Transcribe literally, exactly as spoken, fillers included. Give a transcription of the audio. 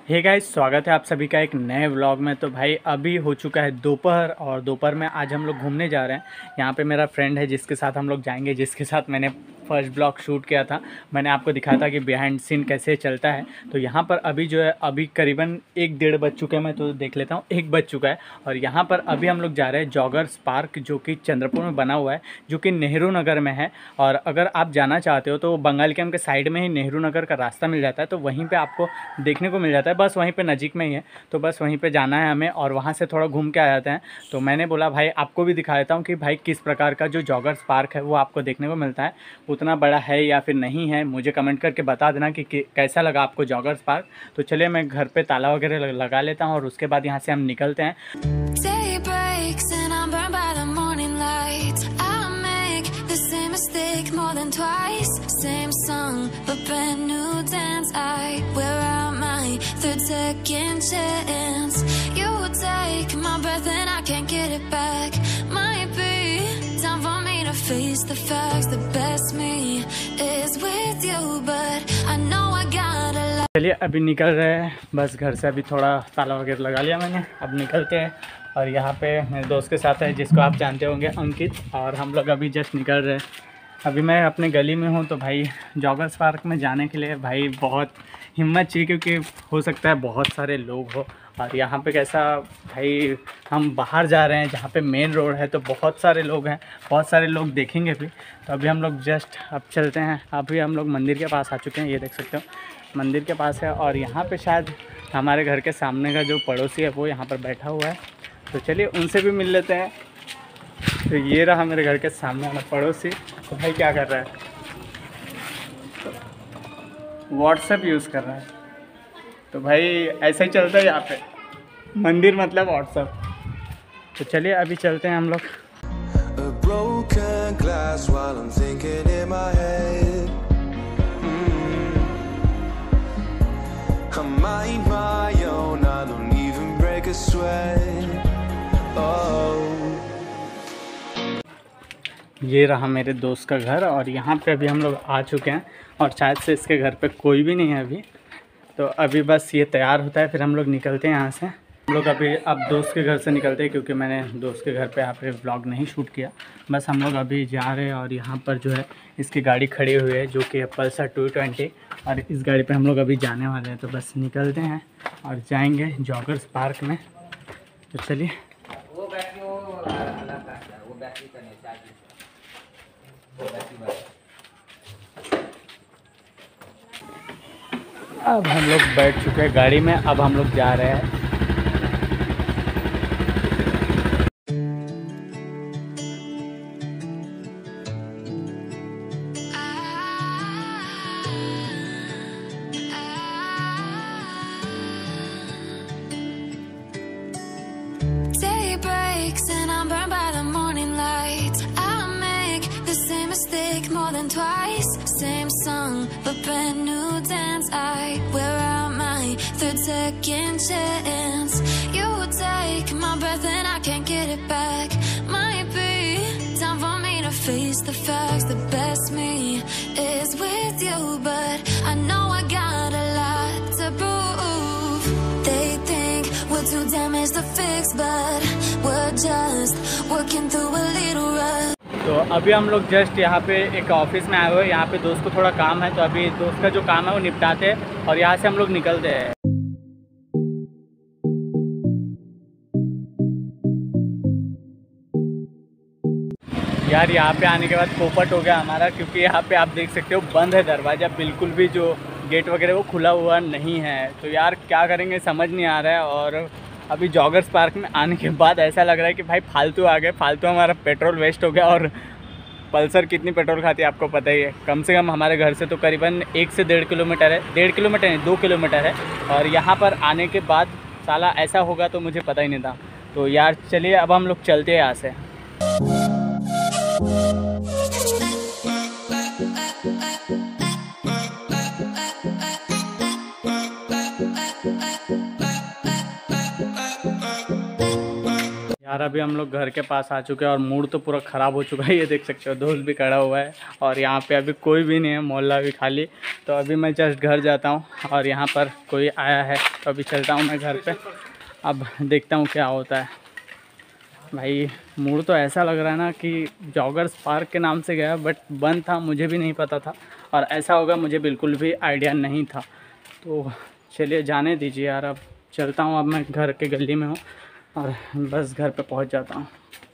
Hey guys, स्वागत है आप सभी का एक नए व्लॉग में। तो भाई अभी हो चुका है दोपहर और दोपहर में आज हम लोग घूमने जा रहे हैं। यहाँ पे मेरा फ्रेंड है जिसके साथ हम लोग जाएंगे, जिसके साथ मैंने फर्स्ट ब्लॉग शूट किया था। मैंने आपको दिखाया था कि बिहाइंड सीन कैसे चलता है। तो यहाँ पर अभी जो है अभी करीबन एक डेढ़ बज चुके हैं, मैं तो देख लेता हूँ एक बज चुका है। और यहाँ पर अभी हम लोग जा रहे हैं जॉगर्स पार्क, जो कि चंद्रपुर में बना हुआ है, जो कि नेहरू नगर में है। और अगर आप जाना चाहते हो तो बंगाल कैंप के साइड में ही नेहरू नगर का रास्ता मिल जाता है, तो वहीं पर आपको देखने को मिल जाता है। बस वहीं पे नज़दीक में ही है, तो बस वहीं पे जाना है हमें और वहाँ से थोड़ा घूम के आ जाते हैं। तो मैंने बोला भाई आपको भी दिखा देता हूँ कि भाई किस प्रकार का जो जॉगर्स पार्क है वो आपको देखने को मिलता है। उतना बड़ा है या फिर नहीं है, मुझे कमेंट करके बता देना कि, कि कैसा लगा आपको जॉगर्स पार्क। तो चलिए मैं घर पे ताला वगैरह लगा लेता हूँ और उसके बाद यहाँ से हम निकलते हैं। Same song, but brand new dance. I wear out my third second chance. You take my breath and I can't get it back. Might be time for me to face the facts. The best me is with you, but I know I gotta lie. चलिए अभी निकल रहे हैं, बस घर से अभी थोड़ा ताला वगैरह लगा लिया मैंने। अब निकलते हैं और यहाँ पे मेरे दोस्त के साथ है जिसको आप जानते होंगे, अंकित। और हम लोग अभी जस्ट निकल रहे हैं। अभी मैं अपने गली में हूँ। तो भाई जॉगर्स पार्क में जाने के लिए भाई बहुत हिम्मत चाहिए, क्योंकि हो सकता है बहुत सारे लोग हो। और यहाँ पे कैसा भाई, हम बाहर जा रहे हैं जहाँ पे मेन रोड है, तो बहुत सारे लोग हैं, बहुत सारे लोग देखेंगे भी। तो अभी हम लोग जस्ट अब चलते हैं। अभी हम लोग मंदिर के पास आ चुके हैं, ये देख सकते हो मंदिर के पास है। और यहाँ पे शायद हमारे घर के सामने का जो पड़ोसी है वो यहाँ पर बैठा हुआ है, तो चलिए उनसे भी मिल लेते हैं। तो ये रहा मेरे घर के सामने वाला पड़ोसी। तो भाई क्या कर रहा है? व्हाट्सएप यूज़ कर रहा है। तो भाई ऐसा ही चलता है यहाँ पे, मंदिर मतलब व्हाट्सएप। तो चलिए अभी चलते हैं हम लोग। ये रहा मेरे दोस्त का घर और यहाँ पे अभी हम लोग आ चुके हैं और शायद से इसके घर पे कोई भी नहीं है अभी। तो अभी बस ये तैयार होता है, फिर हम लोग निकलते हैं यहाँ से। हम लोग अभी अब दोस्त के घर से निकलते हैं, क्योंकि मैंने दोस्त के घर पे यहाँ पे व्लॉग नहीं शूट किया। बस हम लोग अभी जा रहे हैं और यहाँ पर जो है इसकी गाड़ी खड़ी हुई है, जो कि पल्सर टू ट्वेंटी। और इस गाड़ी पर हम लोग अभी जाने वाले हैं। तो बस निकलते हैं और जाएँगे जॉगर्स पार्क में। तो चलिए। अब हम लोग बैठ चुके हैं गाड़ी में, अब हम लोग जा रहे हैं। Day breaks and I'm burned by the morning light. I make the same mistake more than twice. Same song, but brand new dance. I wear out my third second chance. You take my breath and I can't get it back. Might be time for me to face the facts. The best me is with you, but I know I got a lot to prove. They think we're too damaged to fix, but we're just working through a little rush. तो अभी हम लोग just यहाँ पे एक office में आए हुए हैं। यहाँ पे दोस्त को थोड़ा काम है, तो अभी दोस्त का जो काम है वो निपटाते हैं और यहाँ से हम लोग निकलते हैं। यार यहाँ पे आने के बाद पोपट हो गया हमारा, क्योंकि यहाँ पे आप देख सकते हो बंद है दरवाज़ा, बिल्कुल भी जो गेट वगैरह वो खुला हुआ नहीं है। तो यार क्या करेंगे समझ नहीं आ रहा है। और अभी जॉगर्स पार्क में आने के बाद ऐसा लग रहा है कि भाई फालतू आ गए, फालतू हमारा पेट्रोल वेस्ट हो गया। और पल्सर कितनी पेट्रोल खाती है आपको पता ही है। कम से कम हमारे घर से तो करीबन एक से डेढ़ किलोमीटर है, डेढ़ किलोमीटर नहीं दो किलोमीटर है। और यहाँ पर आने के बाद साला ऐसा होगा तो मुझे पता ही नहीं था। तो यार चलिए अब हम लोग चलते हैं यहाँ से। यार अभी हम लोग घर के पास आ चुके हैं और मूड तो पूरा ख़राब हो चुका है। ये देख सकते हो दोस्त भी खड़ा हुआ है और यहाँ पे अभी कोई भी नहीं है, मोहल्ला भी खाली। तो अभी मैं जस्ट घर जाता हूँ और यहाँ पर कोई आया है तो अभी चलता हूँ मैं घर पे। अब देखता हूँ क्या होता है। भाई मूड तो ऐसा लग रहा है ना कि जॉगर्स पार्क के नाम से गया बट बंद था, मुझे भी नहीं पता था और ऐसा होगा मुझे बिल्कुल भी आइडिया नहीं था। तो चलिए जाने दीजिए यार, अब चलता हूँ। अब मैं घर के गली में हूँ और बस घर पे पहुँच जाता हूँ।